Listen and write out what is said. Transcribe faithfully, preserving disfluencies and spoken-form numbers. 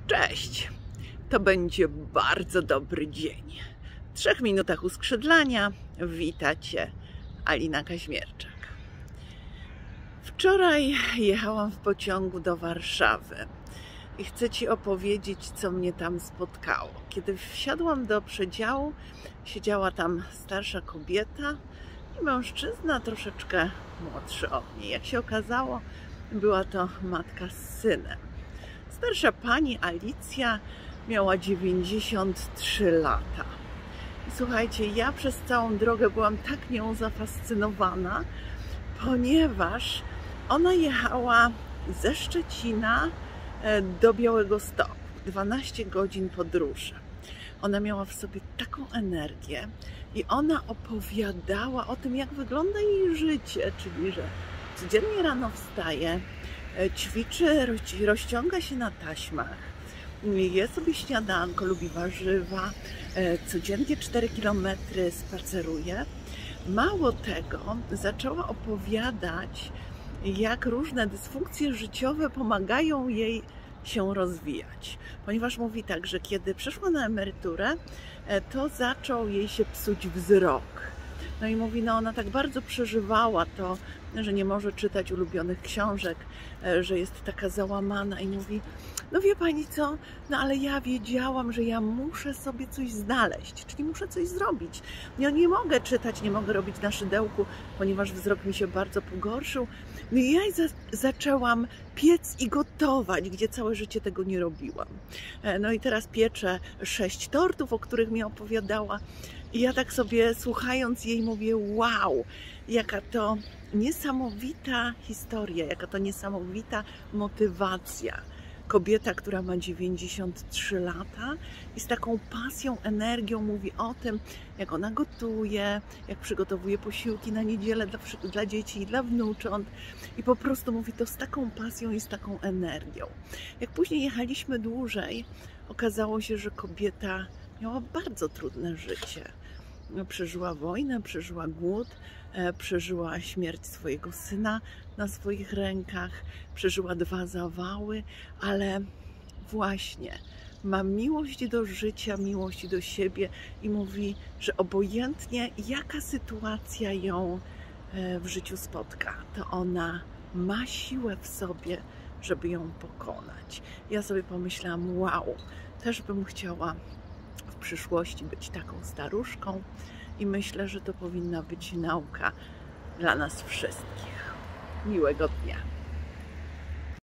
Cześć! To będzie bardzo dobry dzień. W trzech minutach uskrzydlania wita Cię Alina Kaźmierczak. Wczoraj jechałam w pociągu do Warszawy i chcę Ci opowiedzieć, co mnie tam spotkało. Kiedy wsiadłam do przedziału, siedziała tam starsza kobieta i mężczyzna troszeczkę młodszy od niej. Jak się okazało, była to matka z synem. Starsza pani Alicja miała dziewięćdziesiąt trzy lata. I słuchajcie, ja przez całą drogę byłam tak nią zafascynowana, ponieważ ona jechała ze Szczecina do Białegostoku. dwanaście godzin podróży. Ona miała w sobie taką energię i ona opowiadała o tym, jak wygląda jej życie, czyli że codziennie rano wstaje, ćwiczy, rozciąga się na taśmach, je sobie śniadanko, lubi warzywa, codziennie cztery kilometry spaceruje. Mało tego, zaczęła opowiadać, jak różne dysfunkcje życiowe pomagają jej się rozwijać. Ponieważ mówi tak, że kiedy przeszła na emeryturę, to zaczął jej się psuć wzrok. No i mówi, no ona tak bardzo przeżywała to, że nie może czytać ulubionych książek, że jest taka załamana i mówi, no wie pani co, no ale ja wiedziałam, że ja muszę sobie coś znaleźć, czyli muszę coś zrobić. Ja nie mogę czytać, nie mogę robić na szydełku, ponieważ wzrok mi się bardzo pogorszył. No i ja za zaczęłam piec i gotować, gdzie całe życie tego nie robiłam. No i teraz pieczę sześć tortów, o których mi opowiadała. I ja tak sobie słuchając jej mówię, wow, jaka to niesamowita historia, jaka to niesamowita motywacja. Kobieta, która ma dziewięćdziesiąt trzy lata i z taką pasją, energią mówi o tym, jak ona gotuje, jak przygotowuje posiłki na niedzielę dla, dla dzieci i dla wnucząt. I po prostu mówi to z taką pasją i z taką energią. Jak później jechaliśmy dłużej, okazało się, że kobieta miała bardzo trudne życie. Przeżyła wojnę, przeżyła głód, przeżyła śmierć swojego syna na swoich rękach, przeżyła dwa zawały, ale właśnie ma miłość do życia, miłość do siebie i mówi, że obojętnie jaka sytuacja ją w życiu spotka, to ona ma siłę w sobie, żeby ją pokonać. Ja sobie pomyślałam, wow, też bym chciała w przyszłości być taką staruszką i myślę, że to powinna być nauka dla nas wszystkich. Miłego dnia.